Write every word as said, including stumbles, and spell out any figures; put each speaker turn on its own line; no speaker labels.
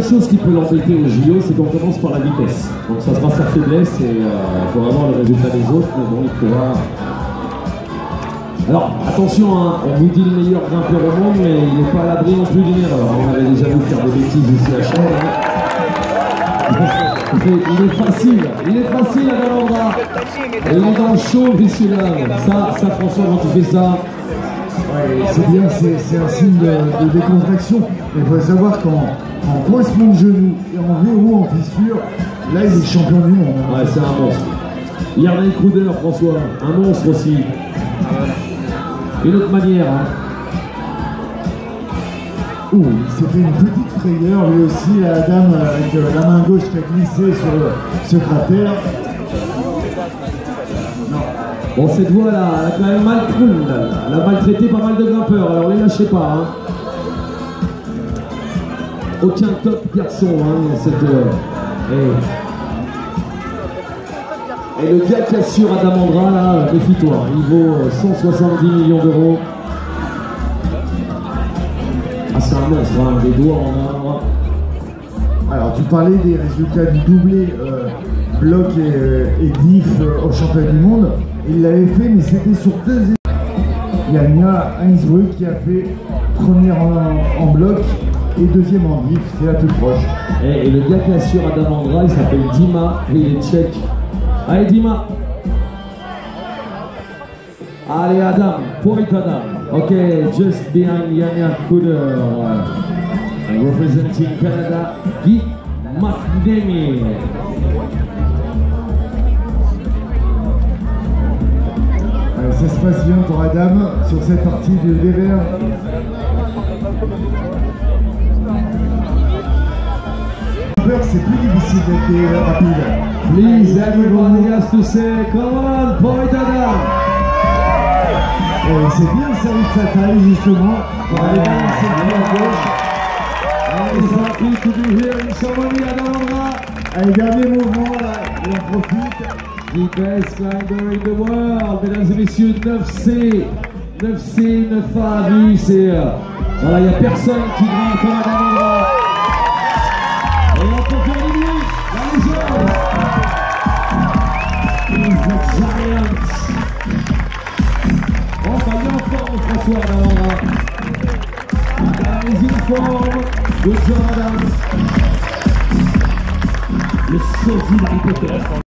chose qui peut l'embêter au J O, c'est qu'on commence par la vitesse. Donc ça sera sa faiblesse et il euh, faut vraiment le résultat des autres, mais bon, il pourra... Alors, attention, hein, on vous dit le meilleur grimpeur au monde, mais il n'est pas à l'abri non plus d'une erreur. On avait déjà vu faire des bêtises ici à Chêne. Hein. Il est facile, il est facile à Dalandra. Et il est dans le chaud, messieurs-dames. Ça, ça, François, quand tu fais ça...
Ouais, c'est bien, c'est un signe de, de décontraction. Mais il faut savoir qu'en en coincement de genou et en verrou, en fissure, là, il est champion du monde. Hein.
Ouais, c'est un monstre. Yarnay Kruder, François, un monstre aussi. Une autre manière. Hein.
Ouh, il s'est fait une petite frayeur, lui aussi, la dame avec euh, la main gauche qui a glissé sur euh, ce cratère.
Non. Bon, cette voie là, elle a quand même mal cru, elle a maltraité pas mal de grimpeurs, alors les lâchez pas. Hein. Aucun top garçon hein, dans cette... Euh, et... et le gars qui assure Adamandra, là, méfie-toi, il vaut cent soixante-dix millions d'euros. Ah, c'est un monstre, hein, des doigts en or.
Alors, tu parlais des résultats du doublé euh, bloc et, euh, et diff euh, au championnat du monde. Il l'avait fait, mais c'était sur deux étapes. Il y a Mia Heinzbrück qui a fait première en, en bloc et deuxième en diff, c'est la plus proche.
Et, et le gars qui assure Adamandra, il s'appelle Dima et il est tchèque. Allez Dima. Allez Adam, point Adam. Ok, just behind Yanya Kuder, uh, representing Canada, Guy McNamee.
Euh, ça se passe bien pour Adam sur cette partie de Dever. C'est plus difficile d'être rapide.
Please, everyone has to say, come on, point Adam.
C'est bien servi de sa taille justement pour aller balancer le pied à gauche.
I'm happy to be here in Chamonix à Dalandra.
Allez, dernier mouvement là, il en profite.
The best climber in the world, mesdames et messieurs, neuf C. neuf C, neuf A, vu, c'est... Euh, voilà, il n'y a personne qui grimpe comme à Dalandra. Et on peut faire du bruit, la légende. He's a giant. On va bien en forme, François Dalandra. Guys in forme, good job, Adam. Le sosie d'Harry Potter.